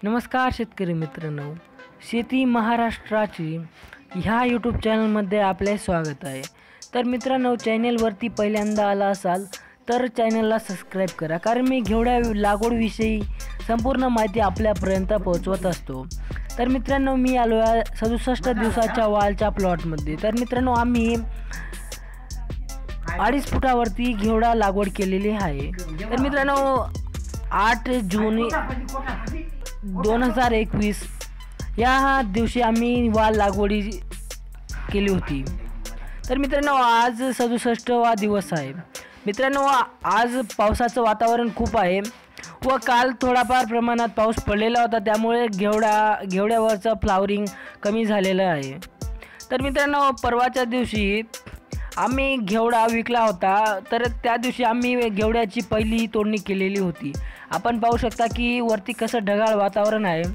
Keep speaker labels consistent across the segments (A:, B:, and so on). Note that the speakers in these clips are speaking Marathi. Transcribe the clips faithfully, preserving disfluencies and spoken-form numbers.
A: नमस्कार शेतकरी मित्रांनो, शेती महाराष्ट्राची ह्या यूट्यूब चॅनलमध्ये आपले स्वागत आहे। तर मित्रांनो, चॅनलवरती पहिल्यांदा आला असाल तर चॅनलला सबस्क्राइब करा, कारण मी घेवडा लागवडविषयी संपूर्ण माहिती आपल्यापर्यंत पोहोचवत असतो। तर मित्रांनो, मी आलो आहे सदुसष्ट दिवसाच्या वालच्या प्लॉटमध्ये। तर मित्रांनो, आम्ही अडीच फुटावरती घेवडा लागवड केलेली आहे। तर मित्रांनो, आठ जून दोन हजार एकवीस या दिवशी आम्ही वाल लागवडी केली होती। तर मित्रांनो, आज सदुसष्टवा दिवस आहे। मित्रांनो, आज पावसाचं वातावरण खूप आहे व काल थोडाफार प्रमाणात पाऊस पडलेला होता, त्यामुळे घेवडा घेवड्यावरचं फ्लावरिंग कमी झालेलं आहे। तर मित्रांनो, परवाच्या दिवशी आम्ही घेवडा विकला होता, तर त्या दिवशी आम्ही घेवड्याची पहिली तोडणी केलेली होती। आपण पाहू शकता की वरती कसं ढगाळ वातावरण आहे।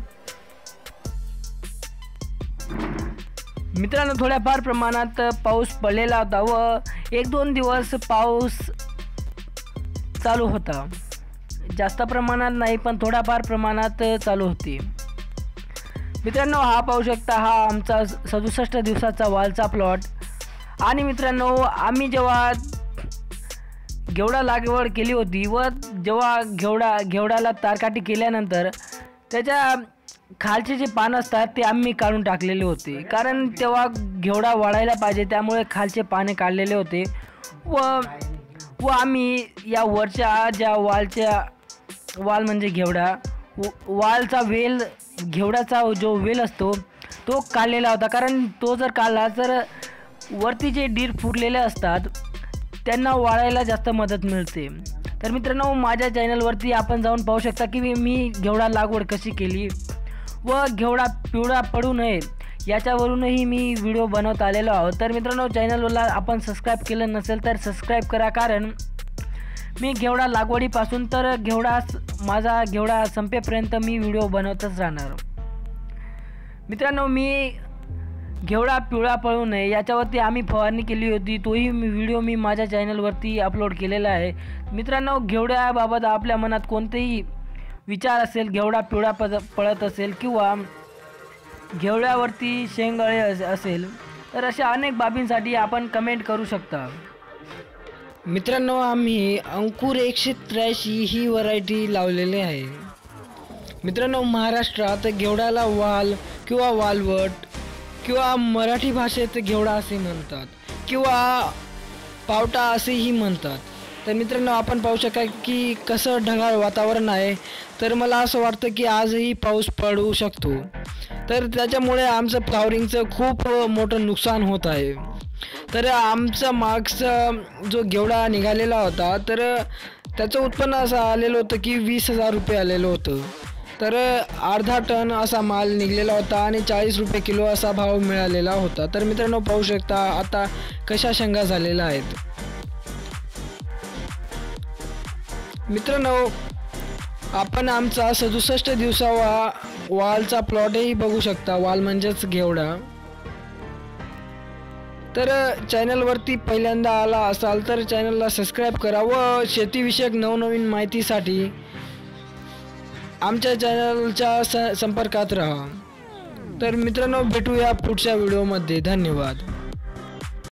A: मित्रांनो, थोड्याफार प्रमाणात पाऊस पडलेला होता व एक दोन दिवस पाऊस चालू होता, जास्त प्रमाणात नाही पण थोड्याफार प्रमाणात चालू होती। मित्रांनो, हा पाहू शकता, हा आमचा सदुसष्ट दिवसाचा वालचा प्लॉट। आणि मित्रांनो, आम्ही जेव्हा घेवडा लागवड केली होती व जेव्हा घेवडा घेवडाला तारकाटी केल्यानंतर त्याच्या खालचे जे पानं असतात ते आम्ही काढून टाकलेले होते, कारण तेव्हा घेवडा वाढायला पाहिजे, त्यामुळे खालचे पाने काढलेले होते। व व आम्ही या वरच्या ज्या वालच्या वाल म्हणजे घेवडा वालचा वेल, घेवडाचा जो वेल असतो तो काढलेला होता, कारण तो जर काढला तर वरती जे डीर फुटलेले असतात त्यांना वाळायला जास्त मदत मिळते। तर मित्रांनो, माझ्या चॅनलवरती आपण जाऊन पाहू शकता की मी घेवडा लागवड कशी केली व घेवडा पिवळा पडू नये याच्यावरूनही मी व्हिडिओ बनवत आलेलो आहोत। तर मित्रांनो, चॅनलला आपण सबस्क्राइब केलं नसेल तर सबस्क्राइब करा, कारण मी घेवडा लागवडीपासून तर घेवडा माझा घेवडा संपेपर्यंत मी व्हिडिओ बनवतच राहणार। मित्रांनो, मी घेवडा पिवळा पडू नये याच्यावरती आम्ही फवारणी केली होती, तोही मी व्हिडिओ मी माझ्या चॅनलवरती अपलोड केलेला आहे। मित्रांनो, घेवड्याबाबत आपल्या मनात कोणतेही विचार असेल, घेवडा पिवळा पद पडत असेल किंवा घेवड्यावरती शेंगळे असेल, तर अशा अनेक बाबींसाठी आपण कमेंट करू शकता। मित्रांनो, आम्ही अंकुर एकशे त्र्याऐंशी ही व्हरायटी लावलेली आहे। मित्रांनो, महाराष्ट्रात घेवड्याला वाल किंवा वालवट किंवा मराठी भाषेत घेवडा असे म्हणतात किंवा पावटा असेही म्हणतात। तर मित्रांनो, आपण पाहू शकता की कसं ढगाळ वातावरण आहे। तर मला असं वाटतं की आजही पाऊस पडू शकतो, तर त्याच्यामुळे आमचं फ्लावरिंगचं खूप मोठं नुकसान होत आहे। तर आमचा मागचा जो घेवडा निघालेला होता तर त्याचं उत्पन्न असं आलेलं होतं की वीस हजार रुपये आलेलं होतं। तर अर्धा टन असा माल निघलेला होता आणि चाळीस रुपये किलो असा भाव मिळालेला होता। तर मित्रांनो, पाहू शकता आता कशा शेंगा झालेल्या आहेत। मित्रांनो, आपण आमचा सदुसष्ट दिवसावा वालचा प्लॉटही बघू शकता, वाल म्हणजेच घेवडा। तर चॅनलवरती पहिल्यांदा आला असाल तर चॅनलला सबस्क्राइब करा व शेतीविषयक नवनवीन माहितीसाठी आमच्या चॅनलच्या स संपर्कात राहा। तर मित्रांनो, भेटूया पुढच्या व्हिडिओमध्ये। धन्यवाद।